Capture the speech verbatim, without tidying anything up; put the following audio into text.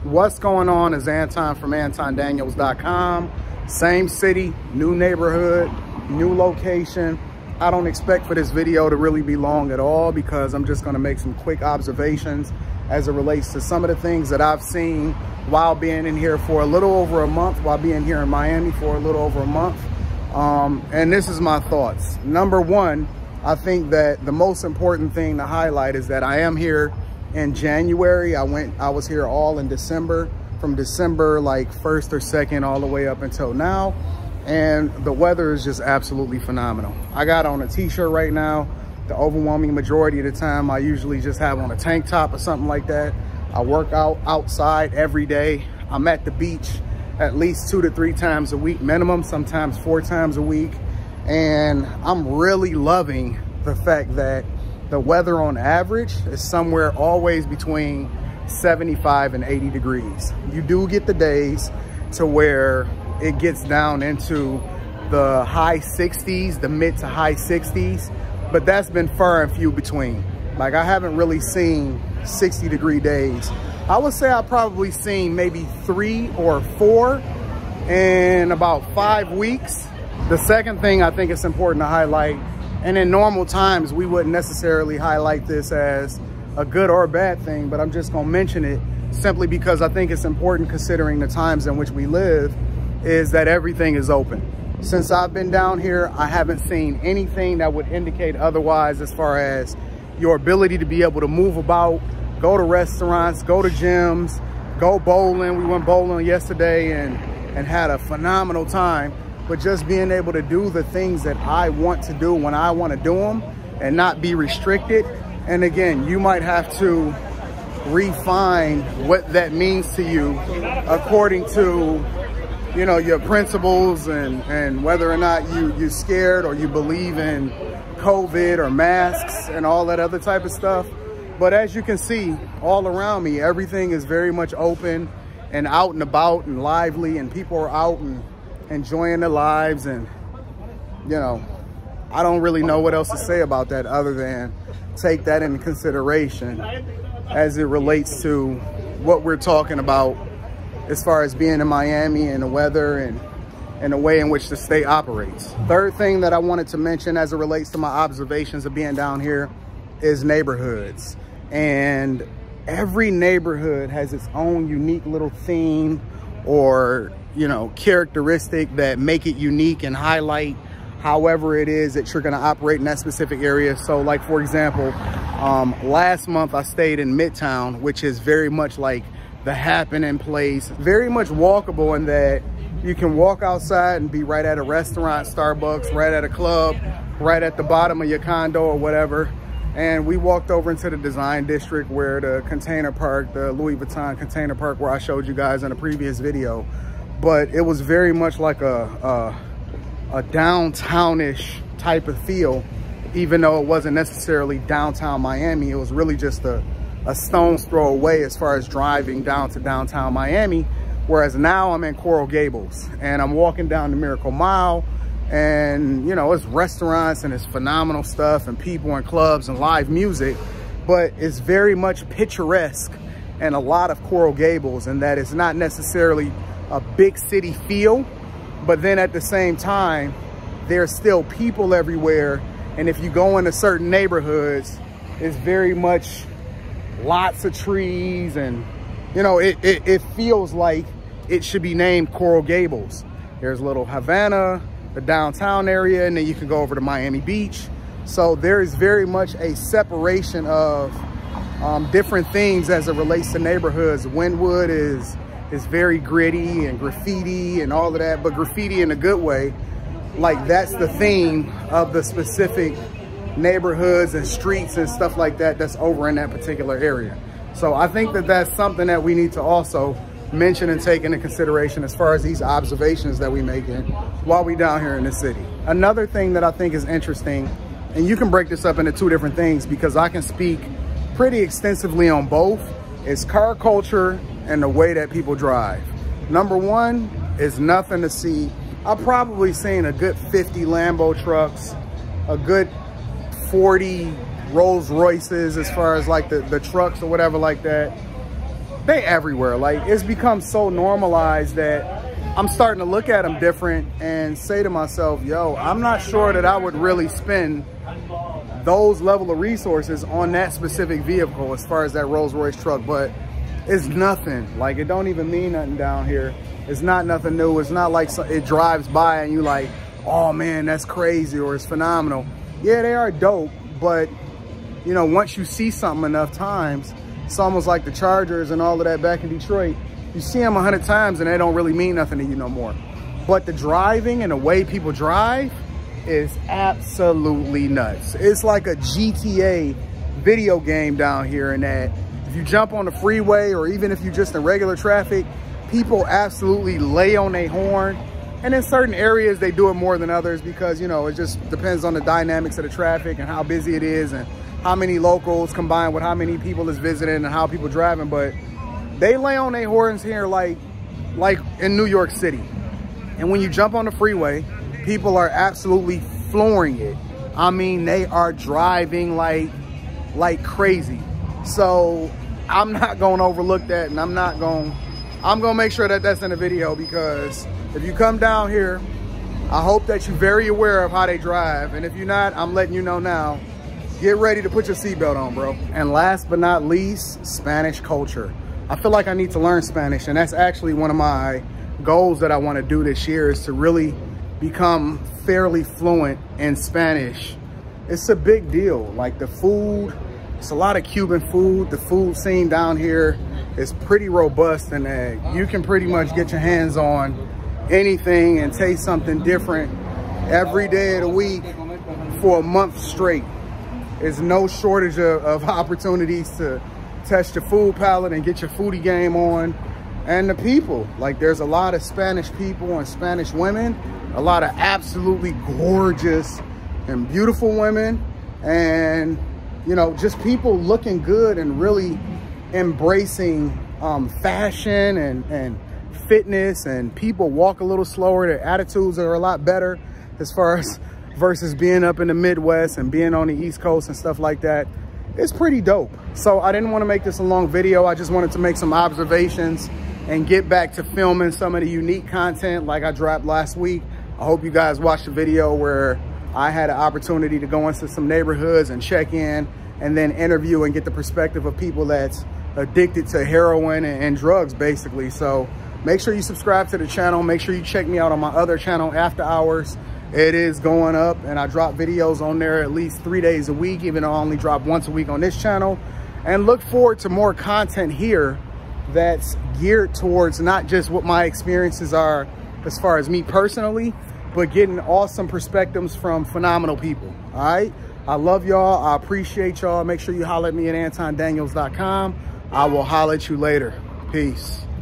What's going on is Anton from Anton Daniels dot com. Same city, new neighborhood, new location. I don't expect for this video to really be long at all because I'm just gonna make some quick observations as it relates to some of the things that I've seen while being in here for a little over a month, while being here in Miami for a little over a month. Um, and this is my thoughts. Number one, I think that the most important thing to highlight is that I am here in January. I went, I was here all in December, from December like first or second all the way up until now. And the weather is just absolutely phenomenal. I got on a t-shirt right now. The overwhelming majority of the time, I usually just have on a tank top or something like that. I work out outside every day. I'm at the beach at least two to three times a week minimum, sometimes four times a week. And I'm really loving the fact that the weather on average is somewhere always between seventy-five and eighty degrees. You do get the days to where it gets down into the high sixties, the mid to high sixties, but that's been far and few between. Like, I haven't really seen sixty degree days. I would say I've probably seen maybe three or four in about five weeks. The second thing I think it's important to highlight, and in normal times, we wouldn't necessarily highlight this as a good or a bad thing, but I'm just gonna mention it simply because I think it's important considering the times in which we live, is that everything is open. Since I've been down here, I haven't seen anything that would indicate otherwise as far as your ability to be able to move about, go to restaurants, go to gyms, go bowling. We went bowling yesterday and, and had a phenomenal time. But just being able to do the things that I want to do when I want to do them and not be restricted. And again, you might have to refine what that means to you according to, you know, your principles and, and whether or not you, you're scared or you believe in COVID or masks and all that other type of stuff. But as you can see all around me, everything is very much open and out and about and lively, and people are out and enjoying their lives. And, you know, I don't really know what else to say about that other than take that into consideration as it relates to what we're talking about as far as being in Miami and the weather and, and the way in which the state operates. Third thing that I wanted to mention as it relates to my observations of being down here is neighborhoods. And every neighborhood has its own unique little theme or, you know, characteristic that make it unique and highlight however it is that you're going to operate in that specific area. So like, for example, um, last month I stayed in Midtown, which is very much like the happening place, very much walkable in that you can walk outside and be right at a restaurant, Starbucks, right at a club, right at the bottom of your condo or whatever. And we walked over into the design district where the container park, the Louis Vuitton container park where I showed you guys in a previous video. But it was very much like a, a, a downtownish type of feel, even though it wasn't necessarily downtown Miami. It was really just a, a stone's throw away as far as driving down to downtown Miami. Whereas now I'm in Coral Gables and I'm walking down the Miracle Mile, and, you know, it's restaurants and it's phenomenal stuff and people and clubs and live music, but it's very much picturesque and a lot of Coral Gables, and that it's not necessarily a big city feel, but then at the same time, there's still people everywhere. And if you go into certain neighborhoods, it's very much lots of trees, and, you know, it, it, it feels like it should be named Coral Gables. There's Little Havana, the downtown area, and then you can go over to Miami Beach. So there is very much a separation of um, different things as it relates to neighborhoods. Wynwood is is very gritty and graffiti and all of that, but graffiti in a good way. Like, that's the theme of the specific neighborhoods and streets and stuff like that that's over in that particular area. So I think that that's something that we need to also mention and take into consideration as far as these observations that we making while we down here in the city. Another thing that I think is interesting, and you can break this up into two different things because I can speak pretty extensively on both, is car culture and the way that people drive. Number one is nothing to see. I've probably seen a good fifty Lambo trucks, a good forty Rolls Royces as far as like the, the trucks or whatever like that. they everywhere. Like, it's become so normalized that I'm starting to look at them different and say to myself, yo, I'm not sure that I would really spend those level of resources on that specific vehicle as far as that Rolls-Royce truck. But it's nothing. Like, it don't even mean nothing down here. It's not nothing new. It's not like it drives by and you like, oh man, that's crazy, or it's phenomenal. Yeah, they are dope, but you know, once you see something enough times, it's almost like the Chargers and all of that back in Detroit. You see them a hundred times and they don't really mean nothing to you no more. But the driving and the way people drive is absolutely nuts. It's like a G T A video game down here, in that if you jump on the freeway or even if you're just in regular traffic, people absolutely lay on their horn. And in certain areas, they do it more than others because, you know, it just depends on the dynamics of the traffic and how busy it is and how many locals combined with how many people is visiting and how people driving. But they lay on their horns here like, like in New York City. And when you jump on the freeway, people are absolutely flooring it. I mean, they are driving like, like crazy. So I'm not going to overlook that, and I'm not going, I'm going to make sure that that's in the video, because if you come down here, I hope that you're very aware of how they drive. And if you're not, I'm letting you know now, get ready to put your seatbelt on, bro. And last but not least, Spanish culture. I feel like I need to learn Spanish, and that's actually one of my goals that I want to do this year, is to really become fairly fluent in Spanish. It's a big deal. Like, the food, it's a lot of Cuban food. The food scene down here is pretty robust, and that you can pretty much get your hands on anything and taste something different every day of the week for a month straight. There's no shortage of, of opportunities to test your food palate and get your foodie game on. And the people, like, there's a lot of Spanish people and Spanish women, a lot of absolutely gorgeous and beautiful women, and, you know, just people looking good and really embracing um, fashion and, and fitness, and people walk a little slower. Their attitudes are a lot better as far as versus being up in the Midwest and being on the East Coast and stuff like that. It's pretty dope. So I didn't want to make this a long video. I just wanted to make some observations and get back to filming some of the unique content like I dropped last week. I hope you guys watched the video where I had an opportunity to go into some neighborhoods and check in and then interview and get the perspective of people that's addicted to heroin and, and drugs, basically. So make sure you subscribe to the channel. Make sure you check me out on my other channel, After Hours. It is going up, and I drop videos on there at least three days a week, even though I only drop once a week on this channel. And look forward to more content here that's geared towards not just what my experiences are as far as me personally, but getting awesome perspectives from phenomenal people. All right, I love y'all. I appreciate y'all. Make sure you holler at me at Anton Daniels dot com. I will holler at you later. Peace.